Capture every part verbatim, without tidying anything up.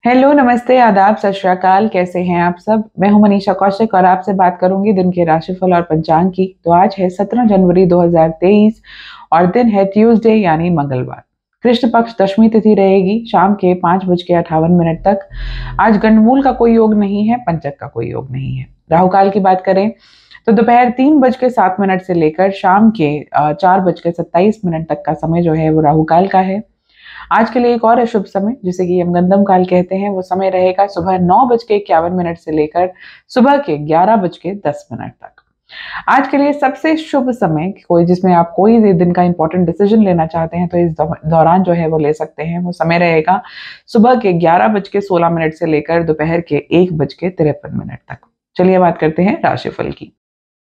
Hello, नमस्ते, आदाब, सत श्री अकाल। कैसे हैं आप सब? मैं हूं मनीषा कौशिक और आपसे बात करूंगी दिन के राशिफल और पंचांग की। तो आज है सत्रह जनवरी दो हज़ार तेईस और दिन है ट्यूसडे यानी मंगलवार। कृष्ण पक्ष दशमी तिथि रहेगी शाम के पांच बज के अठावन मिनट तक। आज गंडमूल का कोई योग नहीं है, पंचक का कोई योग नहीं है। राहु काल की बात करें तो दोपहर तीन बज के सात मिनट से लेकर शाम के अ, चार बज के सत्ताईस मिनट तक का समय जो है वो राहु काल का है। आज के लिए एक और शुभ समय जिसे कि यमगंधम काल कहते हैं, वो समय रहेगा सुबह नौ बज के इक्यावन मिनट से लेकर सुबह के ग्यारह बज के दस मिनट तक। आज के लिए सबसे शुभ समय कोई जिसमें आप कोई भी दिन का इंपॉर्टेंट डिसीजन लेना चाहते हैं तो इस दौरान जो है वो ले सकते हैं। वो समय रहेगा सुबह के ग्यारह बज के सोलह मिनट से लेकर दोपहर के एक बज के तिरपन मिनट तक। चलिए बात करते हैं राशिफल की।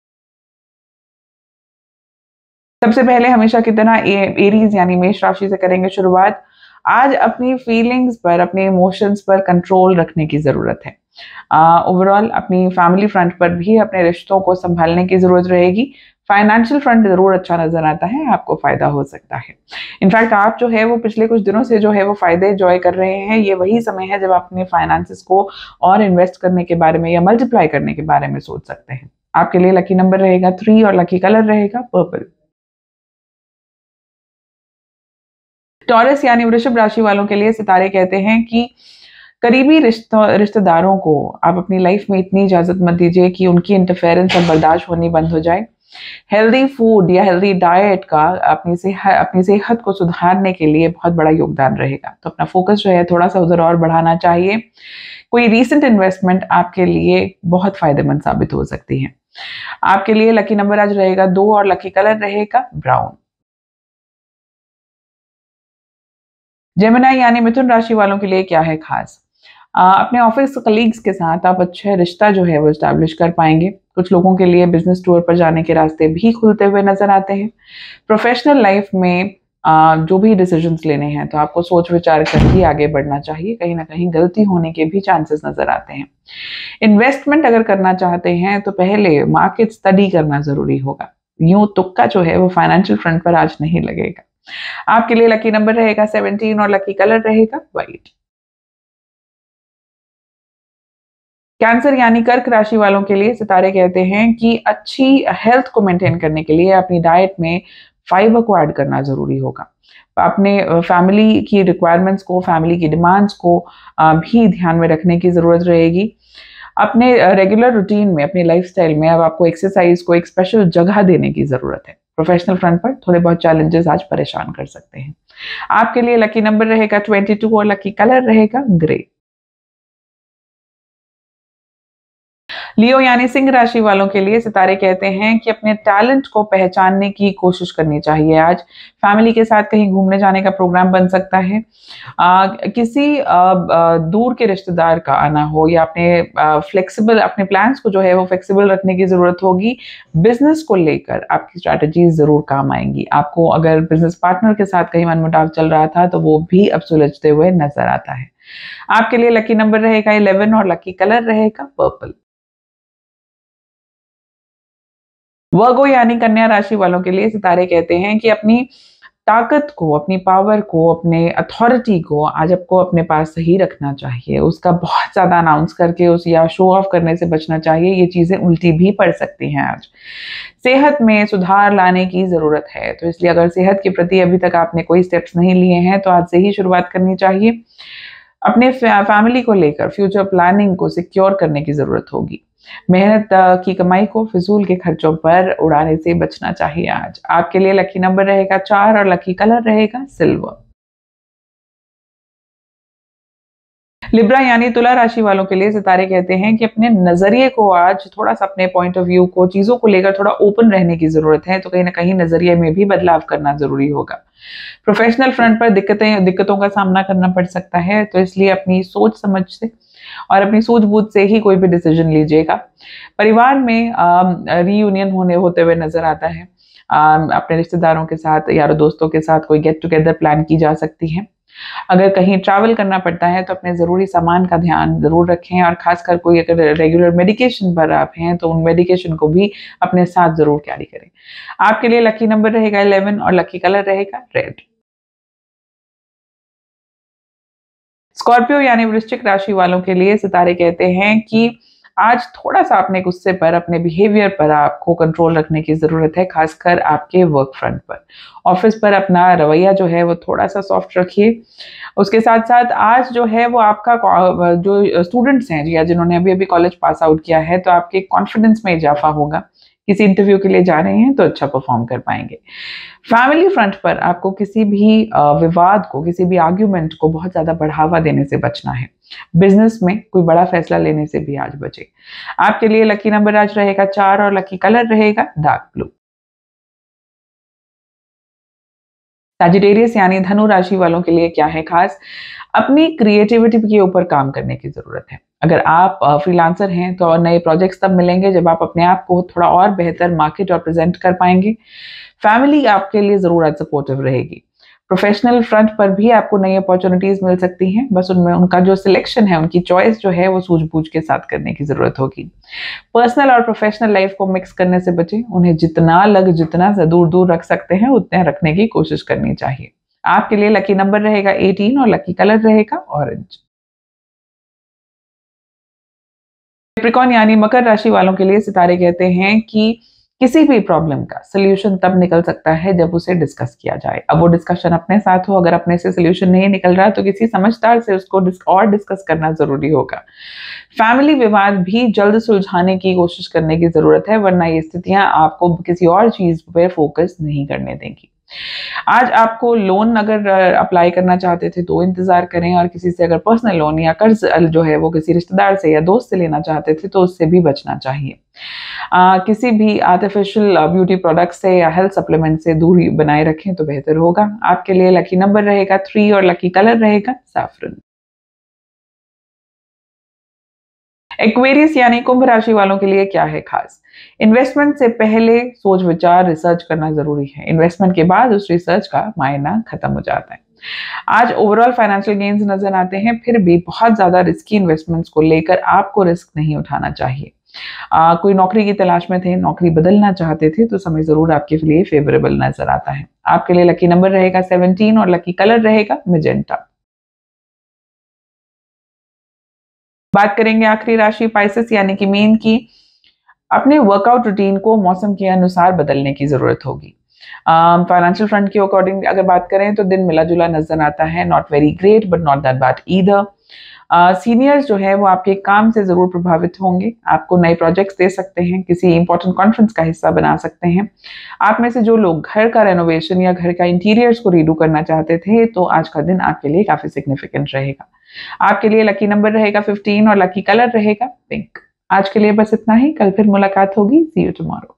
सबसे पहले हमेशा की तरह एरीज यानी मेष राशि से करेंगे शुरुआत। आज अपनी फीलिंग्स पर, अपने इमोशंस पर कंट्रोल रखने की जरूरत है। ओवरऑल अपनी फैमिली फ्रंट पर भी अपने रिश्तों को संभालने की जरूरत रहेगी। फाइनेंशियल फ्रंट जरूर अच्छा नजर आता है, आपको फायदा हो सकता है। इनफैक्ट आप जो है वो पिछले कुछ दिनों से जो है वो फायदे एंजॉय कर रहे हैं। ये वही समय है जब आप अपने फाइनेंसेस को और इन्वेस्ट करने के बारे में या मल्टीप्लाई करने के बारे में सोच सकते हैं। आपके लिए लकी नंबर रहेगा थ्री और लकी कलर रहेगा पर्पल। टॉरस यानी वृषभ राशि वालों के लिए सितारे कहते हैं कि करीबी रिश्तों रिश्तेदारों को आप अपनी लाइफ में इतनी इजाजत मत दीजिए कि उनकी इंटरफेरेंस अब बर्दाश्त होनी बंद हो जाए। हेल्दी फूड या हेल्दी डाइट का अपनी सेहत अपनी सेहत को सुधारने के लिए बहुत बड़ा योगदान रहेगा, तो अपना फोकस जो है थोड़ा सा उधर और बढ़ाना चाहिए। कोई रीसेंट इन्वेस्टमेंट आपके लिए बहुत फायदेमंद साबित हो सकती है। आपके लिए लकी नंबर आज रहेगा दो और लकी कलर रहेगा ब्राउन। जेमिनी यानी मिथुन राशि वालों के लिए क्या है खास? अ, अपने ऑफिस कलीग्स के साथ आप अच्छे रिश्ता जो है वो एस्टैब्लिश कर पाएंगे। कुछ लोगों के लिए बिजनेस टूर पर जाने के रास्ते भी खुलते हुए नजर आते हैं। प्रोफेशनल लाइफ में अ, जो भी डिसीजंस लेने हैं तो आपको सोच विचार कर ही आगे बढ़ना चाहिए। कहीं ना कहीं गलती होने के भी चांसेस नजर आते हैं। इन्वेस्टमेंट अगर करना चाहते हैं तो पहले मार्केट स्टडी करना जरूरी होगा। यूं तुक्का जो है वो फाइनेंशियल फ्रंट पर आज नहीं लगेगा। आपके लिए लकी नंबर रहेगा सेवनटीन और लकी कलर रहेगा व्हाइट। कैंसर यानी कर्क राशि वालों के लिए सितारे कहते हैं कि अच्छी हेल्थ को मेंटेन करने के लिए अपनी डाइट में फाइबर को ऐड करना जरूरी होगा। अपने फैमिली की रिक्वायरमेंट्स को, फैमिली की डिमांड्स को अ, भी ध्यान में रखने की जरूरत रहेगी। अपने रेगुलर रूटीन में, अपनी लाइफस्टाइल में अब आपको एक्सरसाइज को एक स्पेशल जगह देने की जरूरत है। प्रोफेशनल फ्रंट पर थोड़े बहुत चैलेंजेस आज परेशान कर सकते हैं। आपके लिए लकी नंबर रहेगा ट्वेंटी टू और लकी कलर रहेगा ग्रे। लियो यानी सिंह राशि वालों के लिए सितारे कहते हैं कि अपने टैलेंट को पहचानने की कोशिश करनी चाहिए। आज फैमिली के साथ कहीं घूमने जाने का प्रोग्राम बन सकता है। आ, किसी आ, आ, दूर के रिश्तेदार का आना हो या अपने फ्लेक्सिबल अपने प्लान्स को जो है वो फ्लेक्सिबल रखने की जरूरत होगी। बिजनेस को लेकर आपकी स्ट्रैटेजीज जरूर काम आएंगी। आपको अगर बिजनेस पार्टनर के साथ कहीं मनमुटाव चल रहा था तो वो भी अब सुलझते हुए नजर आता है। आपके लिए लकी नंबर रहेगा इलेवन और लकी कलर रहेगा पर्पल। वर्गो यानी कन्या राशि वालों के लिए सितारे कहते हैं कि अपनी ताकत को, अपनी पावर को, अपने अथॉरिटी को आज आपको अपने पास सही रखना चाहिए। उसका बहुत ज्यादा अनाउंस करके उस या शो ऑफ करने से बचना चाहिए। ये चीजें उल्टी भी पड़ सकती हैं आज। सेहत में सुधार लाने की जरूरत है, तो इसलिए अगर सेहत के प्रति अभी तक आपने कोई स्टेप्स नहीं लिए हैं तो आज से ही शुरुआत करनी चाहिए। अपने फैमिली को लेकर फ्यूचर प्लानिंग को सिक्योर करने की जरूरत होगी। मेहनत अ, की कमाई को फिजूल के खर्चों पर उड़ाने से बचना चाहिए आज। आपके लिए लकी नंबर रहेगा चार और लकी कलर रहेगा सिल्वर। लिब्रा यानी तुला राशि वालों के लिए सितारे कहते हैं कि अपने नजरिए को आज थोड़ा सा, अपने पॉइंट ऑफ व्यू को, चीजों को लेकर थोड़ा ओपन रहने की जरूरत है, तो कहीं ना कहीं नजरिए में भी बदलाव करना जरूरी होगा। प्रोफेशनल फ्रंट पर दिक्कतें दिक्कतों का सामना करना पड़ सकता है, तो इसलिए अपनी सोच समझ से और अपनी सूझबूझ से ही कोई भी डिसीजन लीजिएगा। परिवार में रीयूनियन होने होते हुए नजर आता है। अम, अपने रिश्तेदारों के साथ, यारों दोस्तों के साथ कोई गेट टुगेदर प्लान की जा सकती है। अगर कहीं ट्रैवल करना पड़ता है तो अपने ज़रूरी सामान का ध्यान ज़रूर रखें, और खासकर कोई अगर रेगुलर मेडिकेशन पर आप हैं तो उन मेडिकेशन को भी अपने साथ ज़रूर कैरी करें। आपके लिए लकी नंबर रहेगा इलेवन और लकी कलर रहेगा रेड। स्कॉर्पियो यानी वृश्चिक राशि वालों के लिए सितारे कहते हैं कि आज थोड़ा सा अपने गुस्से पर, अपने बिहेवियर पर आपको कंट्रोल रखने की जरूरत है, खासकर आपके वर्क फ्रंट पर। ऑफिस पर अपना रवैया जो है वो थोड़ा सा सॉफ्ट रखिए। उसके साथ साथ आज जो है वो आपका जो स्टूडेंट्स हैं या जिन्होंने अभी अभी कॉलेज पास आउट किया है, तो आपके कॉन्फिडेंस में इजाफा होगा। किसी इंटरव्यू के लिए जा रहे हैं तो अच्छा परफॉर्म कर पाएंगे। फैमिली फ्रंट पर आपको किसी भी विवाद को, किसी भी आर्ग्यूमेंट को बहुत ज्यादा बढ़ावा देने से बचना है। बिजनेस में कोई बड़ा फैसला लेने से भी आज बचे। आपके लिए लकी नंबर आज रहेगा चार और लकी कलर रहेगा डार्क ब्लू। सैजिटेरियस यानी धनु राशि वालों के लिए क्या है खास? अपनी क्रिएटिविटी के ऊपर काम करने की जरूरत है। अगर आप फ्रीलांसर हैं तो नए प्रोजेक्ट्स तब मिलेंगे जब आप अपने आप को थोड़ा और बेहतर मार्केट और प्रेजेंट कर पाएंगे। फैमिली आपके लिए जरूर आज सपोर्टिव रहेगी। प्रोफेशनल फ्रंट पर भी आपको नई अपॉर्चुनिटीज मिल सकती हैं, बस उनमें उनका जो सिलेक्शन है, उनकी चॉइस जो है वो सूझबूझ के साथ करने की जरूरत होगी। पर्सनल और प्रोफेशनल लाइफ को मिक्स करने से बचें। उन्हें जितना लग जितना से दूर दूर रख सकते हैं उतने रखने की कोशिश करनी चाहिए। आपके लिए लकी नंबर रहेगा अठारह और लकी कलर रहेगा ऑरेंज। कैप्रिकॉर्न यानी मकर राशि वालों के लिए सितारे कहते हैं कि किसी भी प्रॉब्लम का सोल्यूशन तब निकल सकता है जब उसे डिस्कस किया जाए। अब वो डिस्कशन अपने साथ हो, अगर अपने से सोल्यूशन नहीं निकल रहा तो किसी समझदार से उसको डिस, और डिस्कस करना जरूरी होगा। फैमिली विवाद भी जल्द सुलझाने की कोशिश करने की जरूरत है, वरना ये स्थितियां आपको किसी और चीज पे फोकस नहीं करने देंगी। आज आपको लोन अगर अप्लाई करना चाहते थे तो इंतजार करें, और किसी से अगर पर्सनल लोन या कर्ज जो है वो किसी रिश्तेदार से या दोस्त से लेना चाहते थे तो उससे भी बचना चाहिए। आ, किसी भी आर्टिफिशियल ब्यूटी प्रोडक्ट से या हेल्थ सप्लीमेंट से दूरी बनाए रखें तो बेहतर होगा। आपके लिए लकी नंबर रहेगा थ्री और लकी कलर रहेगा सैफरन। एक्वेरियस यानी कुंभ राशि वालों के लिए क्या है खास? इन्वेस्टमेंट से पहले सोच विचार रिसर्च करना जरूरी है। इन्वेस्टमेंट के बाद उस रिसर्च का मायना खत्म हो जाता है। आज ओवरऑल फाइनेंशियल गेन्स नजर आते हैं, फिर भी बहुत ज्यादा रिस्की इन्वेस्टमेंट्स को लेकर आपको रिस्क नहीं उठाना चाहिए। आ, कोई नौकरी की तलाश में थे, नौकरी बदलना चाहते थे तो समय जरूर आपके लिए फेवरेबल नजर आता है। आपके लिए लकी नंबर रहेगा सत्रह और लकी कलर रहेगा मैजेंटा। बात करेंगे आखिरी राशि पाइसेस यानी कि मीन की। अपने वर्कआउट रूटीन को मौसम के अनुसार बदलने की जरूरत होगी। फाइनेंशियल फ्रंट के अकॉर्डिंग अगर बात करें तो दिन मिला जुला नजर आता है, not very great but not that bad either. Seniors जो है वो आपके काम से जरूर प्रभावित होंगे, आपको नए प्रोजेक्ट्स दे सकते हैं, किसी इंपॉर्टेंट कॉन्फ्रेंस का हिस्सा बना सकते हैं। आप में से जो लोग घर का रेनोवेशन या घर का इंटीरियर्स को रीडू करना चाहते थे तो आज का दिन आपके लिए काफी सिग्निफिकेंट रहेगा। आपके लिए लकी नंबर रहेगा पंद्रह और लकी कलर रहेगा पिंक। आज के लिए बस इतना ही, कल फिर मुलाकात होगी। See you tomorrow.